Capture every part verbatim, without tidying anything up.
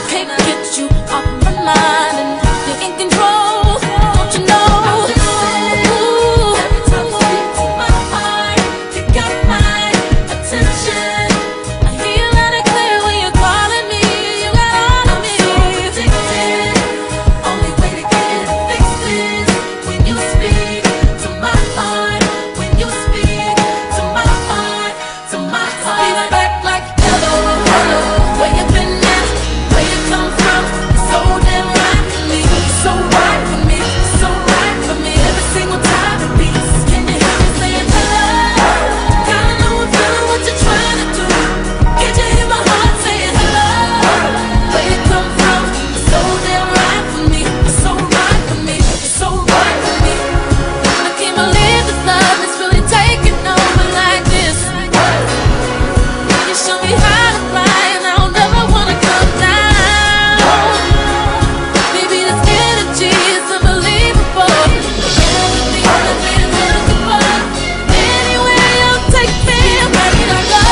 can't get you off my mind, and you're in control, don't you know? Ooh, every time you speak to my heart, you got my attention. I hear you loud and clear when you're calling me. You got all of me. I'm so addicted. Only way to get it fixed is when you speak to my heart. When you speak to my heart, to my heart. Speak back like hello, hello. Where you been at? Where you come from? So damn right for me, so right for me, so right for me. Every single time it beats, can you hear me saying hello? Gotta know I'm feeling what you're trying to do. Can't you hear my heart saying hello? Where you come from? So damn right for me, so right for me, so right for me. I can't believe this love is really taking over like this. You show me how to fly, and I don't ever wanna come down. Baby, this energy is unbelievable. Everything I've been looking for. Anywhere you take me, I'm ready to go.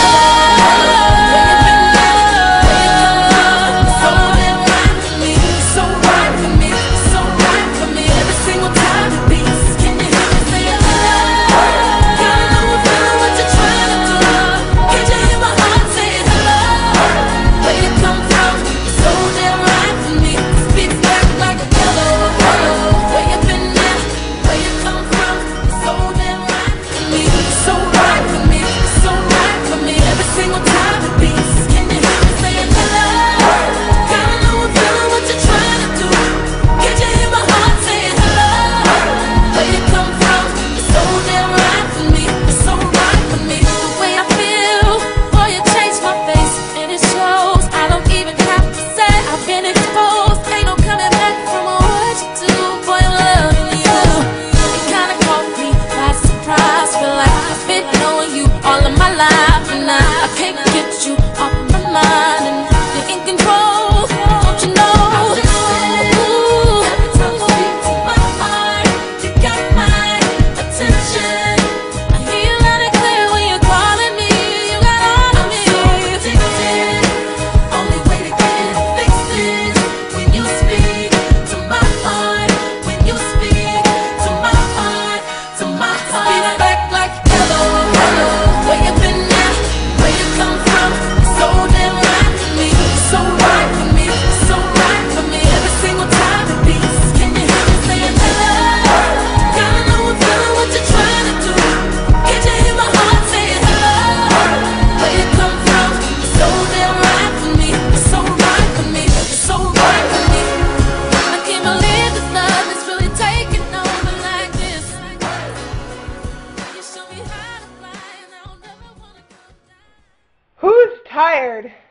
So damn right for me, so right for me, so right for me. Every single time it beats, can you hear me saying hello? Gotta know I'm feeling what you're trying to do. Can't you hear my heart saying hello? Where you come from? So damn right for me. Speak back like hello, hello. Where you been at? Where you come from? So damn right for me. So right for me. So right for me. Every single time it beats. Can you hear me saying hello? Gotta know I'm feeling what you're trying to do. Can't you hear my heart saying hello? Where you come from? So damn right for me. So right for me. The way I feel, boy, you changed my face, and it shows. I don't even have to say I've been exposed. Ain't no coming back from what you do. Boy, I'm loving you. It kinda caught me by surprise. Feel like I've been knowing you all of my life, and I, I can't get you off my mind, and you're in control, don't you know? Ooh, every time you speak to my heart, you got my attention. I hear you loud and clear when you're calling me. You got all of me. I'm so addicted. Only way to get it fixed is when you speak to my heart. When you speak to my heart, to my heart. Speak back like hello, hello. Where you been at? Where you come from? So damn right for me, so right for me, so right for me. Every single time it beats, can you hear me saying hello? Gotta know I'm feeling what you're trying to do. Can't you hear my heart saying hello? Where you come from? So damn right for me, so right for me, so right for me. I can't believe this love is really taking over like this. You show me how to fly, and I don't ever wanna come down. Who's tired?